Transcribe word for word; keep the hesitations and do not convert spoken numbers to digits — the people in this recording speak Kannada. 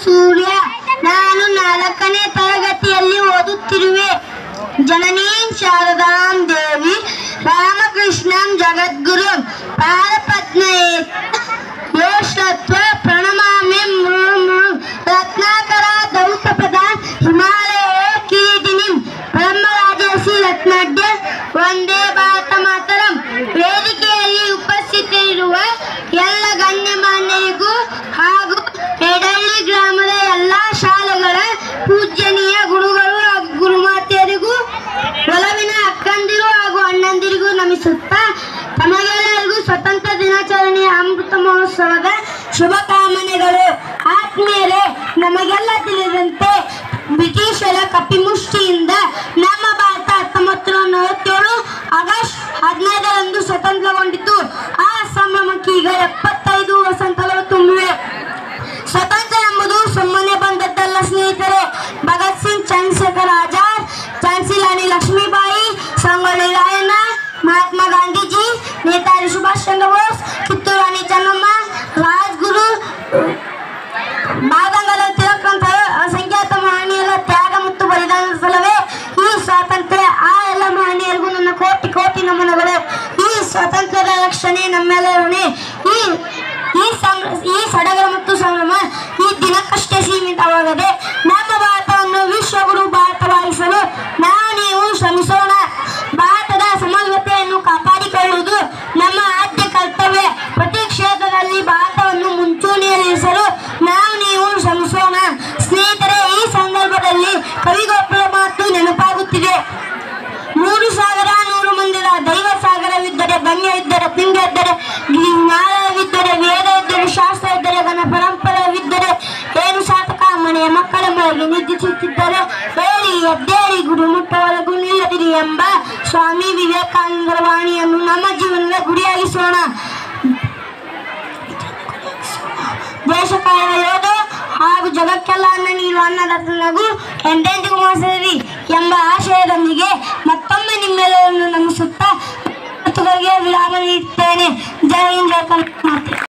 ಸೂರ್ಯ. ನಾನು ನಾಲ್ಕನೇ ತರಗತಿಯಲ್ಲಿ ಓದುತ್ತಿರುವೆ. ಜನನೀಂ ಶಾರದಾಂ ದೇವಿ ರಾಮಕೃಷ್ಣಂ ಜಗದ್ಗುರು ಪಾದಪದ್ಮಯೇ ಯೋಷ್ಟತ್ವ ಪ್ರಣಮಾಮಿ ರತ್ನಾಕರ ದೌತಪದ ಹಿಮಾಲಯ ಕಿರೀಟಿನಿಂ ಬ್ರಹ್ಮರಾಜಸಿ ರತ್ನಾಢ್ಯ ವಂದೇ ಭಾರತ ಮಾತರಂ. ವೇದಿಕೆಯಲ್ಲಿ ಉಪಸ್ಥಿತರಿರುವ ಎಲ್ಲ ಗಣ್ಯಮಾನ್ಯರಿಗೂ ಹಾಗೂ ಎಡಳ್ಳಿ ಗ್ರಾಮದ ಎಲ್ಲ ಶಾಲೆಗಳ ಪೂಜ್ಯನೀಯ ಗುರುಗಳು ಹಾಗೂ ಗುರುಮಾತೆಯರಿಗೂ ಒಲವಿನ ಅಕ್ಕಂದಿರು ಹಾಗೂ ಅಣ್ಣಂದಿರಿಗೂ ನಮಿಸುತ್ತಾ ತಮಗೆಲ್ಲರಿಗೂ ಸ್ವತಂತ್ರ ದಿನಾಚರಣೆಯ ಅಮೃತ ಮಹೋತ್ಸವದ ಶುಭಕಾಮನೆಗಳು. ಆತ್ಮೀಯರೇ, ನಮಗೆಲ್ಲ ತಿಳಿದಂತೆ ಬ್ರಿಟಿಷರ ಕಪಿಮುಷ್ಟಿಯಿಂದ ನಮ್ಮ ಭಾರತ ಹತ್ತೊಂಬತ್ತು ನೂರ ನಲವತ್ತೇಳು ಆಗಸ್ಟ್ ಹದಿನೈದರಂದು ಸ್ವತಂತ್ರಗೊಂಡಿತು. ಆ ಸಂಭ್ರಮಕ್ಕೆ ಈಗ ಎಪ್ಪತ್ತೈದು ವಸಂತಗಳು ತುಂಬಿವೆ. ಸ್ವತಂತ್ರ ಎಂಬುದು ಸುಮ್ಮನೆ ಬಂದದ್ದಲ್ಲ ಸ್ನೇಹಿತರೆ. ಭಗತ್ ಸಿಂಗ್, ಚಂದ್ರಶೇಖರ್ ಆಜಾದ್, ಝಾನ್ಸಿ ರಾಣಿ ಲಕ್ಷ್ಮೀಬಾಯಿ, ಸಂಗೊಳ್ಳಿ ರಾಯಣ್ಣ, ಮಹಾತ್ಮ ಗಾಂಧೀಜಿ, ನೇತಾಜಿ ಸುಭಾಷ್ ಚಂದ್ರ ಬೋಸ್, ಕಿತ್ತೂರು ರಾಣಿ ಚೆನ್ನಮ್ಮ, ರಾಜ್ಗುರು, ಬಾಲಗಂಗಾಧರ ತಿಲಕ್ ಅಸಂಖ್ಯಾತ ಮಹನೀಯರ ತ್ಯಾಗ ಮತ್ತು ಬಲಿದಾನದ ಫಲವೇ ಈ ಸ್ವಾತಂತ್ರ್ಯ. ಆ ಎಲ್ಲ ಮಹನೀಯರಿಗೂ ನನ್ನ ಕೋಟಿ ಕೋಟಿ ನಮನಗಳು. ಈ ಸ್ವಾತಂತ್ರ್ಯದ ರಕ್ಷಣೆ ನಮ್ಮೆಲ್ಲರ ಹೊಣೆ. ಈ ಈ ಈ ಸಡಗರ ಮತ್ತು ಸಂಭ್ರಮ ಈ ದಿನಕ್ಕಷ್ಟೇ ಸೀಮಿತವಾಗದೆ ನಮ್ಮ ಭಾರತವನ್ನು ವಿಶ್ವಗುರು ಭಾರತವಾಗಿಸಲು ನಾವು ನೀವು ಶ್ರಮಿಸೋಣ. ಭಾರತದ ಸಮಗ್ರತೆಯನ್ನು ಕಾಪಾಡಿಕೊಳ್ಳುವುದು ನಮ್ಮ ಆದ್ಯ ಕರ್ತವ್ಯ. ಪ್ರತಿ ಕ್ಷೇತ್ರದಲ್ಲಿ ಭಾರತವನ್ನು ಮುಂಚೂಣಿಯಲ್ಲಿರಿಸಲು ನಾವು ನೀವು ಶ್ರಮಿಸೋಣ. ಸ್ನೇಹಿತರೆ, ಈ ಸಂದರ್ಭದಲ್ಲಿ ಕವಿಗೊಬ್ಬರ ಮಾತು ನೆನಪಾಗುತ್ತಿದೆ. ಮೂರು ಸಾವಿರ ನೂರು ಮಂದಿರ ದೈವ ಸಾಗರವಿದ್ದರೆ, ಗಣ್ಯವಿದ್ದರೆ, ತಿಂಗಳಿದ್ದರೆ, ಜ್ಞಾನವಿದ್ದರೆ, ವೇದ ಇದ್ದರೆ, ಶಾಸ್ತ್ರ ಇದ್ದರೆ, ಗಣ ಪರಂಪರವಿದ್ದರೆ ಏನು ಸಾರ್ಥಕ? ಮನೆಯ ಮಕ್ಕಳ ಮನೆಗೆ ನಿದ್ರಿಸುತ್ತಿದ್ದರೆ ಹೇಳಿ ಎದ್ದೇಳಿ, ಗುರು ಮುಟ್ಟವರೆಗೂ ನಿಲ್ಲದಿರಿ ಎಂಬ ಸ್ವಾಮಿ ವಿವೇಕಾನಂದರ ವಾಣಿಯನ್ನು ನಮ್ಮ ಜೀವನದ ಗುರಿಯಾಗಿಸೋಣ. ದೇಶ ಕಾಯುವ ಯೋಧ ಹಾಗೂ ಜಗಕ್ಕೆಲ್ಲ ಅನ್ನ ನೀಡುವ ಅನ್ನದಾತನಿಗೂ ಎಂದೆಂದಿಗೂ ಮೋಸದಿರಿ ಎಂಬ ಆಶಯದೊಂದಿಗೆ ಮತ್ತೊಮ್ಮೆ ನಿಮ್ಮೆಲ್ಲರನ್ನು ನಮಿಸುತ್ತಾ ವಿರಾಮ ನೀಡುತ್ತೇನೆ. ಜೈ ಹಿಂದ್, ಜೈ ಕರ್ನಾಟಕ.